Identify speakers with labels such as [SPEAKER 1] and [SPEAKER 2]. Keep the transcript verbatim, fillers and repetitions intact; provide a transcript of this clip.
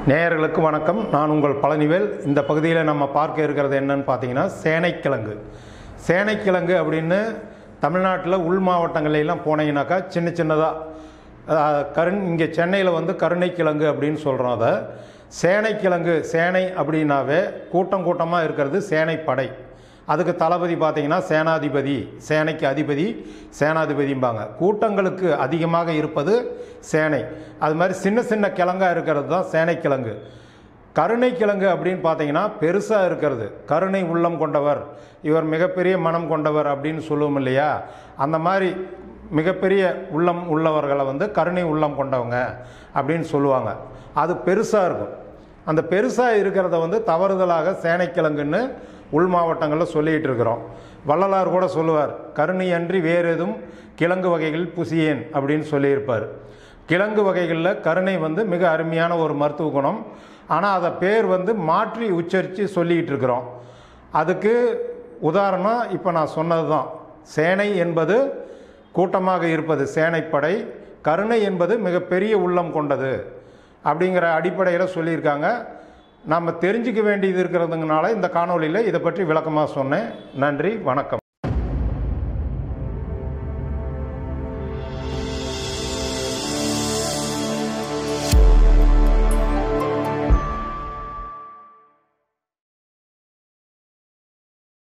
[SPEAKER 1] நேயர்களுக்கு வணக்கம். நான் உங்கள் பழனிவேல். இந்த பகுதியில் நம்ம பார்க்க இருக்கிறது என்னன்னு பார்த்தீங்கன்னா சேனைக்கிழங்கு. சேனைக்கிழங்கு அப்படின்னு தமிழ்நாட்டில் உள் மாவட்டங்கள்லாம் போனீங்கன்னாக்கா சின்ன சின்னதாக கருண் இங்கே சென்னையில் வந்து கருணைக்கிழங்கு அப்படின்னு சொல்கிறோம். அதை சேனைக்கிழங்கு, சேனை அப்படின்னாவே கூட்டம் கூட்டமாக இருக்கிறது சேனைப்படை. அதுக்கு தளபதி பார்த்திங்கன்னா சேனாதிபதி, சேனைக்கு அதிபதி சேனாதிபதிம்பாங்க. கூட்டங்களுக்கு அதிகமாக இருப்பது சேனை. அது மாதிரி சின்ன சின்ன கிழங்காக இருக்கிறது தான் சேனைக்கிழங்கு. கருணைக்கிழங்கு அப்படின்னு பார்த்தீங்கன்னா பெருசாக இருக்கிறது. கருணை உள்ளம் கொண்டவர், இவர் மிகப்பெரிய மனம் கொண்டவர் அப்படின்னு சொல்லுவோம் இல்லையா? அந்த மாதிரி மிகப்பெரிய உள்ளம் உள்ளவர்களை வந்து கருணை உள்ளம் கொண்டவங்க அப்படின்னு சொல்லுவாங்க. அது பெருசாக இருக்கும். அந்த பெருசாக இருக்கிறத வந்து தவறுதலாக சேனைக்கிழங்குன்னு உள் மாவட்டங்களில் சொல்லிகிட்டு இருக்கிறோம். வள்ளலார் கூட சொல்லுவார், கருணை அன்றி வேறு எதுவும் கிழங்கு வகைகள் புசியேன் அப்படின்னு சொல்லியிருப்பார். கிழங்கு வகைகளில் கருணை வந்து மிக அருமையான ஒரு மருத்துவ குணம். ஆனால் அதை பேர் வந்து மாற்றி உச்சரித்து சொல்லிக்கிட்டு இருக்கிறோம். அதுக்கு உதாரணம் இப்போ நான் சொன்னது தான். சேனை என்பது கூட்டமாக இருப்பது சேனைப்படை, கருணை என்பது மிகப்பெரிய உள்ளம் கொண்டது அப்படிங்கிற அடிப்படையில் சொல்லியிருக்காங்க. நாம் தெரிஞ்சிக்க வேண்டியது இருக்கிறதுங்கனால இந்த காணொலியில் இதை பற்றி விளக்கமாக சொன்னேன். நன்றி, வணக்கம்.